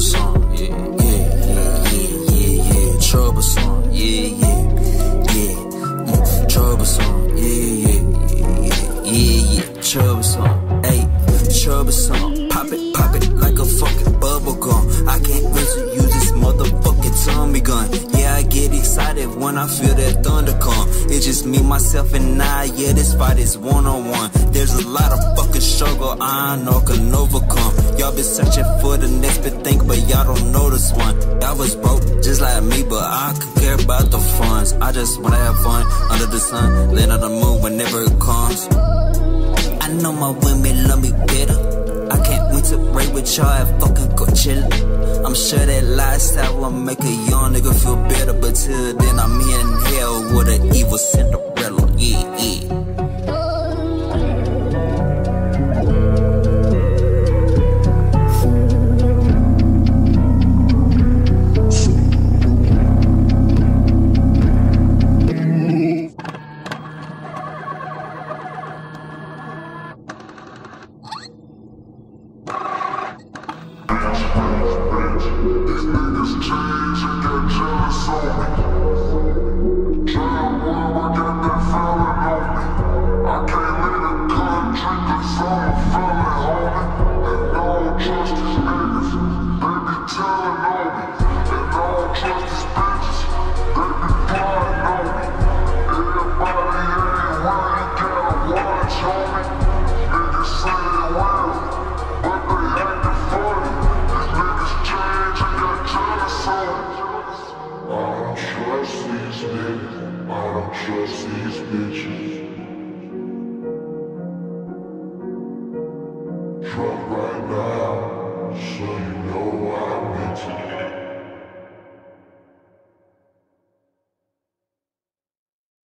troublesome, yeah, troublesome, troublesome, troublesome, ayy, troublesome, pop it like a fucking bubble gum. I can't wait to use this motherfucking Tommy gun. Yeah, I get excited when I feel that thunder come. It's just me, myself, and I, yeah, this fight is one-on-one. There's a lot of fucking struggle I know can overcome. Y'all been searching for the next big thing, but y'all don't know this one. Y'all was broke, just like me, but I could care about the funds. I just wanna have fun, under the sun, land on the moon whenever it comes. I know my women love me better. I can't wait to break with y'all at fucking Coachella. I'm sure that lifestyle will make a young nigga feel better, but till then I'm here in hell with an evil Cinderella, yeah. Right now, so